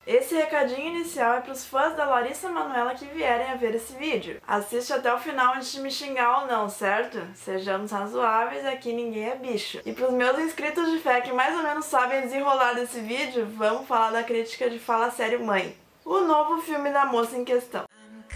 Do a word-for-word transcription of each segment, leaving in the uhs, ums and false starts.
Esse recadinho inicial é pros fãs da Larissa Manoela que vierem a ver esse vídeo. Assiste até o final antes de me xingar ou não, certo? Sejamos razoáveis, aqui ninguém é bicho. E pros meus inscritos de fé que mais ou menos sabem desenrolar desse vídeo, vamos falar da crítica de Fala Sério Mãe, o novo filme da moça em questão.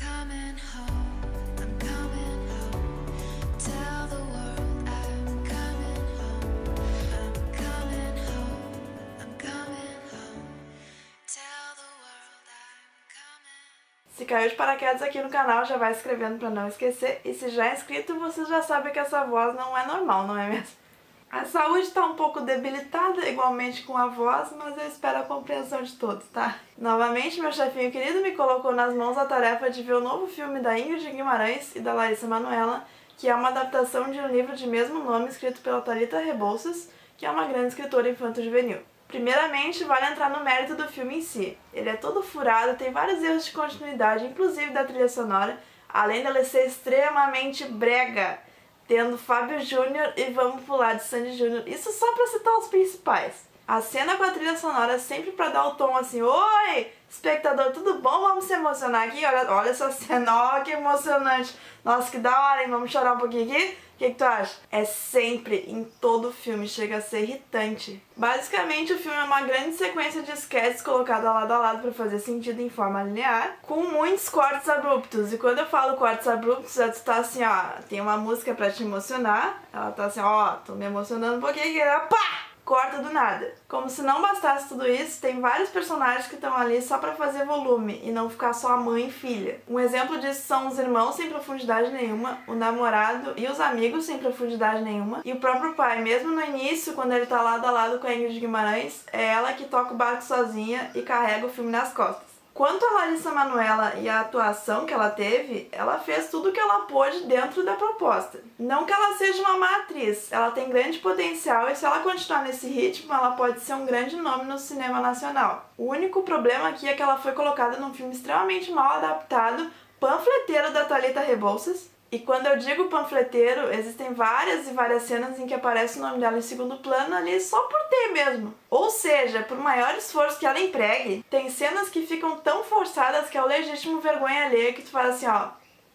Se caiu de paraquedas aqui no canal, já vai se inscrevendo pra não esquecer. E se já é inscrito, vocês já sabem que essa voz não é normal, não é mesmo? A saúde tá um pouco debilitada, igualmente com a voz, mas eu espero a compreensão de todos, tá? Novamente, meu chefinho querido me colocou nas mãos a tarefa de ver o novo filme da Ingrid Guimarães e da Larissa Manoela, que é uma adaptação de um livro de mesmo nome escrito pela Thalita Rebouças, que é uma grande escritora infanto-juvenil. Primeiramente, vale entrar no mérito do filme em si. Ele é todo furado, tem vários erros de continuidade, inclusive da trilha sonora, além dela ser extremamente brega, tendo Fábio Júnior e Vamos Pular de Sandy Júnior, isso só pra citar os principais. A cena com a trilha sonora é sempre pra dar o tom assim, oi, espectador, tudo bom? Vamos se emocionar aqui? Olha, olha essa cena, ó, que emocionante. Nossa, que da hora, hein? Vamos chorar um pouquinho aqui? O que, que tu acha? É sempre, em todo filme, chega a ser irritante. Basicamente, o filme é uma grande sequência de sketches colocada lado a lado para fazer sentido em forma linear, com muitos cortes abruptos. E quando eu falo cortes abruptos, é tu tá assim, ó, tem uma música pra te emocionar, ela tá assim, ó, tô me emocionando um pouquinho, e ela, pá! Corta do nada. Como se não bastasse tudo isso, tem vários personagens que estão ali só pra fazer volume e não ficar só a mãe e filha. Um exemplo disso são os irmãos sem profundidade nenhuma, o namorado e os amigos sem profundidade nenhuma, e o próprio pai. Mesmo no início, quando ele tá lado a lado com a Ingrid Guimarães, é ela que toca o barco sozinha e carrega o filme nas costas. Quanto a Larissa Manoela e a atuação que ela teve, ela fez tudo o que ela pôde dentro da proposta. Não que ela seja uma má atriz, ela tem grande potencial e se ela continuar nesse ritmo, ela pode ser um grande nome no cinema nacional. O único problema aqui é que ela foi colocada num filme extremamente mal adaptado, panfleteiro da Thalita Rebouças. E quando eu digo panfleteiro, existem várias e várias cenas em que aparece o nome dela em segundo plano ali só por ter mesmo. Ou seja, por maior esforço que ela empregue, tem cenas que ficam tão forçadas que é o legítimo vergonha alheia que tu fala assim, ó, o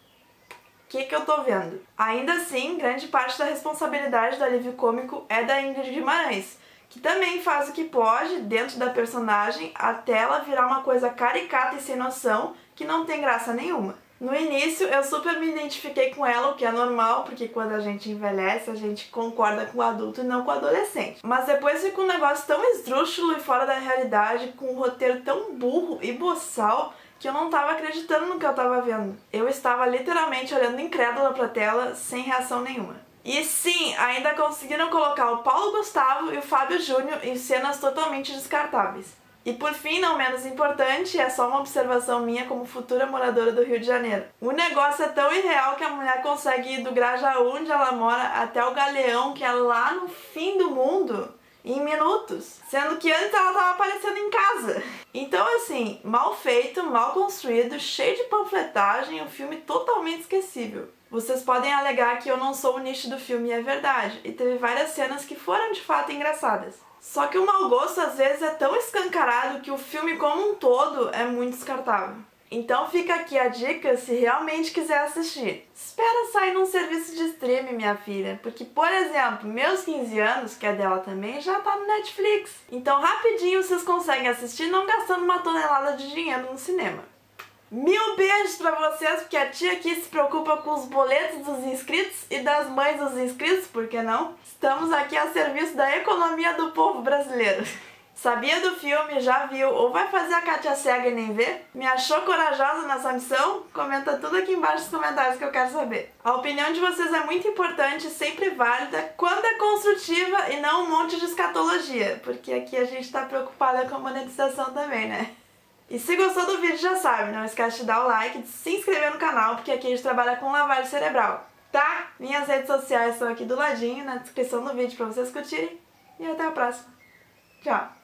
que que eu tô vendo? Ainda assim, grande parte da responsabilidade do alívio cômico é da Ingrid Guimarães, que também faz o que pode dentro da personagem até ela virar uma coisa caricata e sem noção que não tem graça nenhuma. No início, eu super me identifiquei com ela, o que é normal, porque quando a gente envelhece, a gente concorda com o adulto e não com o adolescente. Mas depois fica um negócio tão esdrúxulo e fora da realidade, com um roteiro tão burro e boçal, que eu não tava acreditando no que eu tava vendo. Eu estava literalmente olhando incrédula pra tela, sem reação nenhuma. E sim, ainda conseguiram colocar o Paulo Gustavo e o Fábio Júnior em cenas totalmente descartáveis. E por fim, não menos importante, é só uma observação minha como futura moradora do Rio de Janeiro. O negócio é tão irreal que a mulher consegue ir do Grajaú, onde ela mora, até o Galeão, que é lá no fim do mundo, em minutos. Sendo que antes ela tava aparecendo em casa. Então assim, mal feito, mal construído, cheio de panfletagem, um filme totalmente esquecível. Vocês podem alegar que eu não sou o nicho do filme, e é verdade, e teve várias cenas que foram de fato engraçadas. Só que o mau gosto às vezes é tão escancarado que o filme como um todo é muito descartável. Então fica aqui a dica se realmente quiser assistir. Espera sair num serviço de streaming, minha filha, porque, por exemplo, Meus quinze anos, que é dela também, já tá no Netflix. Então rapidinho vocês conseguem assistir não gastando uma tonelada de dinheiro no cinema. Mil beijos pra vocês, porque a tia aqui se preocupa com os boletos dos inscritos e das mães dos inscritos, por que não? Estamos aqui a serviço da economia do povo brasileiro. Sabia do filme, já viu ou vai fazer a Kátia cega e nem ver? Me achou corajosa nessa missão? Comenta tudo aqui embaixo nos comentários que eu quero saber. A opinião de vocês é muito importante e sempre válida quando é construtiva e não um monte de escatologia, porque aqui a gente tá preocupada com a monetização também, né? E se gostou do vídeo já sabe, não esquece de dar o like, de se inscrever no canal, porque aqui a gente trabalha com lavagem cerebral, tá? Minhas redes sociais estão aqui do ladinho, na descrição do vídeo pra vocês curtirem. E até a próxima. Tchau!